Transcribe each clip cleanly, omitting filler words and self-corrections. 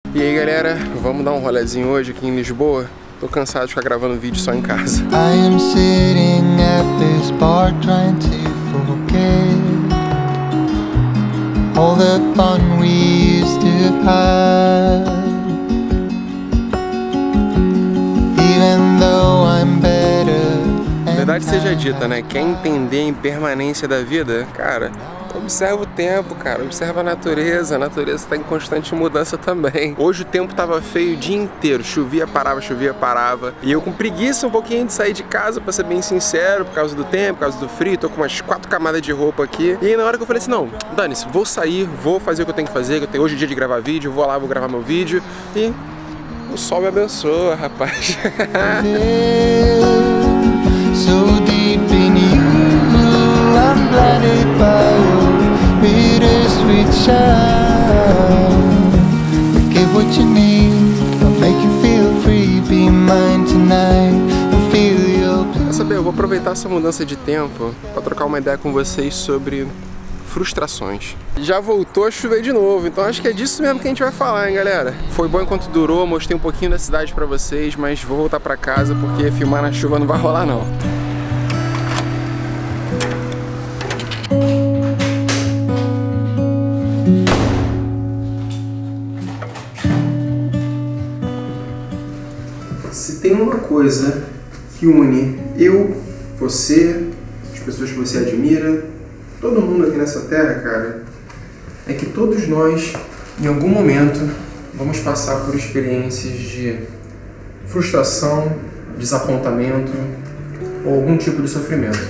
E aí galera, vamos dar um rolezinho hoje aqui em Lisboa? Tô cansado de ficar gravando vídeo só em casa. I am sitting at this bar trying to forget all the fun we used to have. Even though I'm better. Verdade seja dita, né? Quer entender a impermanência da vida? Cara, observa o tempo, cara. Observa a natureza. A natureza está em constante mudança também. Hoje o tempo tava feio o dia inteiro. Chovia, parava. E eu com preguiça um pouquinho de sair de casa, pra ser bem sincero, por causa do tempo, por causa do frio. Tô com umas 4 camadas de roupa aqui. E aí na hora que eu falei assim, não, dane-se, vou sair, vou fazer o que eu tenho que fazer. Hoje é dia de gravar vídeo, vou lá, vou gravar meu vídeo. E o sol me abençoa, rapaz. So deep in you, I'm blinded by your bittersweet shine. Give what you need, I'll make you feel free. Be mine tonight and feel your. Quer saber, eu vou aproveitar essa mudança de tempo para trocar uma ideia com vocês sobre frustrações. Já voltou a chover de novo, então acho que é disso mesmo que a gente vai falar, hein, galera? Foi bom enquanto durou, mostrei um pouquinho da cidade pra vocês, mas vou voltar pra casa porque filmar na chuva não vai rolar não. Se tem uma coisa que une eu, você, as pessoas que você admira, todo mundo aqui nessa terra, cara, é que todos nós, em algum momento, vamos passar por experiências de frustração, desapontamento ou algum tipo de sofrimento.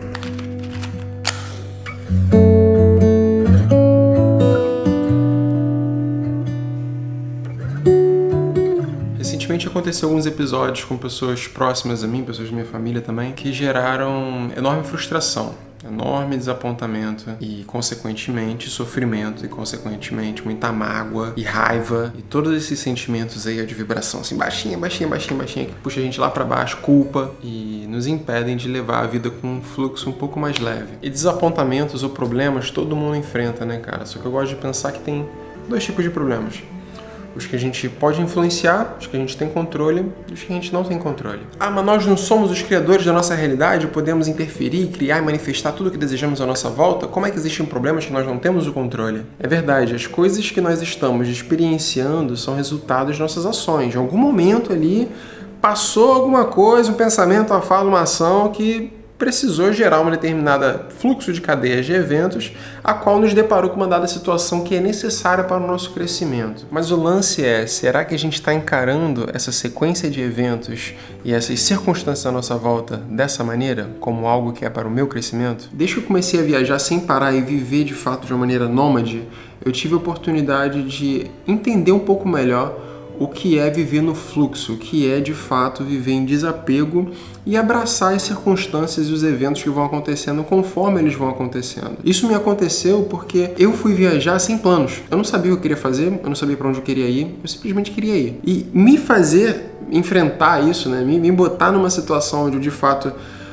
Recentemente aconteceu alguns episódios com pessoas próximas a mim, pessoas da minha família também, que geraram enorme frustração, enorme desapontamento e, consequentemente, sofrimento e, consequentemente, muita mágoa e raiva e todos esses sentimentos aí de vibração assim, baixinha, que puxa a gente lá pra baixo, culpa e nos impedem de levar a vida com um fluxo um pouco mais leve. E desapontamentos ou problemas todo mundo enfrenta, né, cara? Só que eu gosto de pensar que tem dois tipos de problemas. Os que a gente pode influenciar, os que a gente tem controle e os que a gente não tem controle. Ah, mas nós não somos os criadores da nossa realidade, podemos interferir, criar e manifestar tudo o que desejamos à nossa volta? Como é que existem problemas que nós não temos o controle? É verdade, as coisas que nós estamos experienciando são resultados de nossas ações. Em algum momento ali, passou alguma coisa, um pensamento, uma fala, uma ação que precisou gerar um determinado fluxo de cadeias de eventos, a qual nos deparou com uma dada situação que é necessária para o nosso crescimento. Mas o lance é, será que a gente está encarando essa sequência de eventos e essas circunstâncias à nossa volta dessa maneira, como algo que é para o meu crescimento? Desde que eu comecei a viajar sem parar e viver de fato de uma maneira nômade, eu tive a oportunidade de entender um pouco melhor o que é viver no fluxo, o que é de fato viver em desapego e abraçar as circunstâncias e os eventos que vão acontecendo conforme eles vão acontecendo. Isso me aconteceu porque eu fui viajar sem planos. Eu não sabia o que eu queria fazer, eu não sabia para onde eu queria ir, eu simplesmente queria ir. E me fazer enfrentar isso, né, me botar numa situação onde eu de fato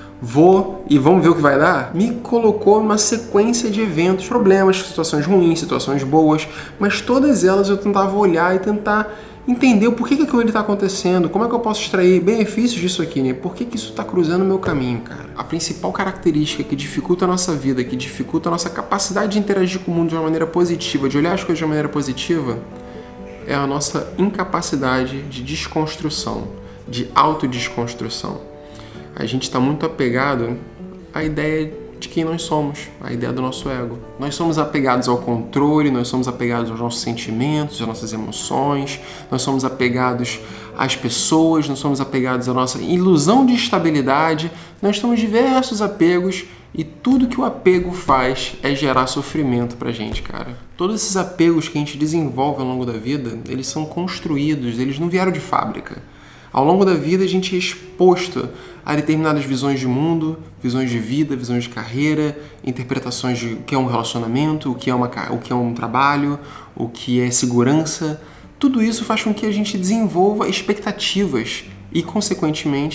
vou e vamos ver o que vai dar, me colocou numa sequência de eventos, problemas, situações ruins, situações boas, mas todas elas eu tentava olhar e tentar entender o porquê que aquilo está acontecendo, como é que eu posso extrair benefícios disso aqui, né? Por que isso está cruzando o meu caminho, cara? A principal característica que dificulta a nossa vida, que dificulta a nossa capacidade de interagir com o mundo de uma maneira positiva, de olhar as coisas de uma maneira positiva, é a nossa incapacidade de desconstrução, de autodesconstrução. A gente está muito apegado à ideia de quem nós somos, a ideia do nosso ego. Nós somos apegados ao controle, nós somos apegados aos nossos sentimentos, às nossas emoções, nós somos apegados às pessoas, nós somos apegados à nossa ilusão de estabilidade, nós temos diversos apegos e tudo que o apego faz é gerar sofrimento pra gente, cara. Todos esses apegos que a gente desenvolve ao longo da vida, eles são construídos, eles não vieram de fábrica. Ao longo da vida a gente é exposto a determinadas visões de mundo, visões de vida, visões de carreira, interpretações de o que é um relacionamento, o que é um trabalho, o que é segurança. Tudo isso faz com que a gente desenvolva expectativas e, consequentemente,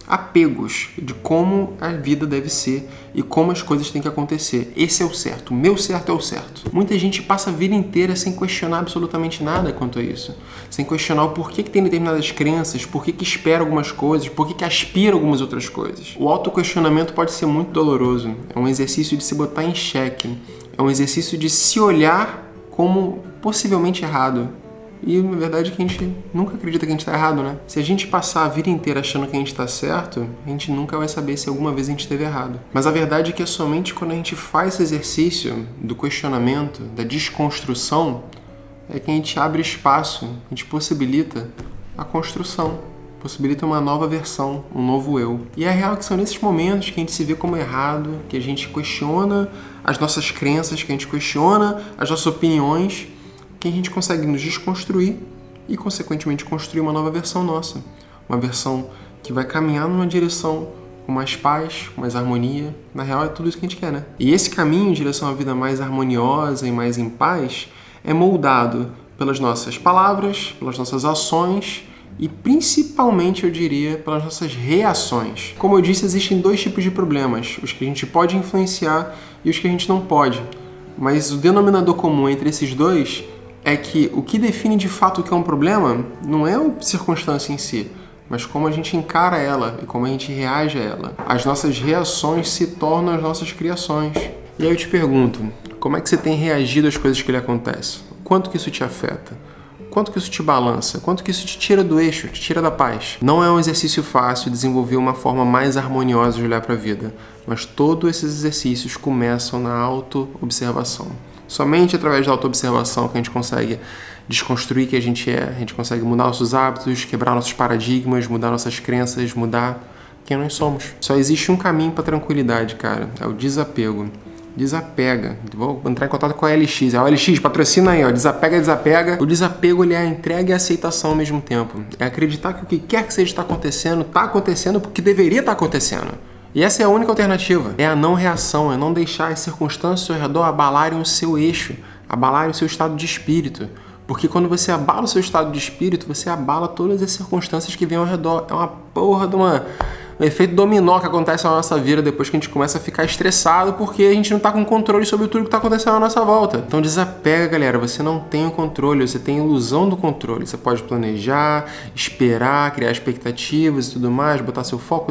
apegos de como a vida deve ser e como as coisas têm que acontecer. Esse é o certo, o meu certo é o certo. Muita gente passa a vida inteira sem questionar absolutamente nada quanto a isso, sem questionar o porquê que tem determinadas crenças, porquê que espera algumas coisas, porquê que aspira algumas outras coisas. O autoquestionamento pode ser muito doloroso, é um exercício de se botar em xeque, é um exercício de se olhar como possivelmente errado. E na verdade que a gente nunca acredita que a gente está errado, né? Se a gente passar a vida inteira achando que a gente está certo, a gente nunca vai saber se alguma vez a gente esteve errado. Mas a verdade é que é somente quando a gente faz esse exercício do questionamento, da desconstrução, é que a gente abre espaço, a gente possibilita a construção, possibilita uma nova versão, um novo eu. E a real é que são nesses momentos que a gente se vê como errado, que a gente questiona as nossas crenças, que a gente questiona as nossas opiniões, que a gente consegue nos desconstruir e, consequentemente, construir uma nova versão nossa. Uma versão que vai caminhar numa direção com mais paz, com mais harmonia. Na real, é tudo isso que a gente quer, né? E esse caminho em direção a uma vida mais harmoniosa e mais em paz é moldado pelas nossas palavras, pelas nossas ações e, principalmente, eu diria, pelas nossas reações. Como eu disse, existem dois tipos de problemas. Os que a gente pode influenciar e os que a gente não pode. Mas o denominador comum entre esses dois é que o que define de fato o que é um problema não é a circunstância em si, mas como a gente encara ela e como a gente reage a ela. As nossas reações se tornam as nossas criações. E aí eu te pergunto, como é que você tem reagido às coisas que lhe acontecem? Quanto que isso te afeta? Quanto que isso te balança? Quanto que isso te tira do eixo, te tira da paz? Não é um exercício fácil desenvolver uma forma mais harmoniosa de olhar para a vida, mas todos esses exercícios começam na auto-observação. Somente através da auto-observação que a gente consegue desconstruir quem a gente consegue mudar nossos hábitos, quebrar nossos paradigmas, mudar nossas crenças, mudar quem nós somos. Só existe um caminho para a tranquilidade, cara, é o desapego. Desapega. Vou entrar em contato com a LX. A OLX, patrocina aí, ó. Desapega, desapega. O desapego, ele é a entrega e a aceitação ao mesmo tempo. É acreditar que o que quer que seja está acontecendo porque deveria estar acontecendo. E essa é a única alternativa. É a não reação, é não deixar as circunstâncias ao redor abalarem o seu eixo, abalarem o seu estado de espírito. Porque quando você abala o seu estado de espírito, você abala todas as circunstâncias que vêm ao redor. É uma porra de um efeito dominó que acontece na nossa vida depois que a gente começa a ficar estressado porque a gente não está com controle sobre tudo que está acontecendo à nossa volta. Então desapega, galera. Você não tem o controle, você tem a ilusão do controle. Você pode planejar, esperar, criar expectativas e tudo mais, botar seu foco,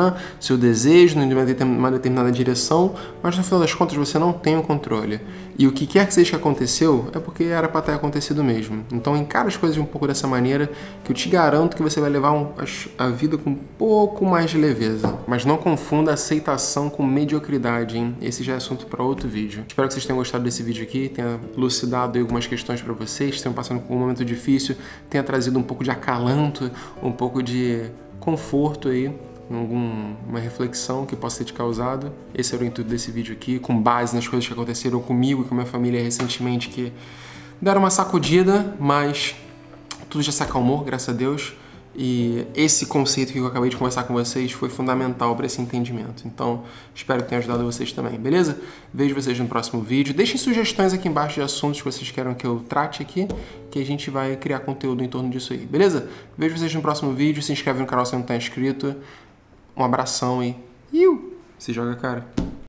seu desejo em uma determinada direção, mas no final das contas você não tem o controle. E o que quer que seja que aconteceu é porque era para ter acontecido mesmo. Então encara as coisas um pouco dessa maneira que eu te garanto que você vai levar a vida com um pouco mais de leveza. Mas não confunda aceitação com mediocridade, hein? Esse já é assunto para outro vídeo. Espero que vocês tenham gostado desse vídeo aqui, tenha elucidado aí algumas questões para vocês, tenham passado por um momento difícil, tenha trazido um pouco de acalanto, um pouco de conforto aí, uma reflexão que possa ter te causado. Esse era o intuito desse vídeo aqui, com base nas coisas que aconteceram comigo e com a minha família recentemente, que deram uma sacudida, mas tudo já se acalmou, graças a Deus. E esse conceito que eu acabei de conversar com vocês foi fundamental para esse entendimento. Então, espero que tenha ajudado vocês também, beleza? Vejo vocês no próximo vídeo. Deixem sugestões aqui embaixo de assuntos que vocês querem que eu trate aqui, que a gente vai criar conteúdo em torno disso aí, beleza? Vejo vocês no próximo vídeo. Se inscreve no canal se não está inscrito. Um abração e... se joga, cara!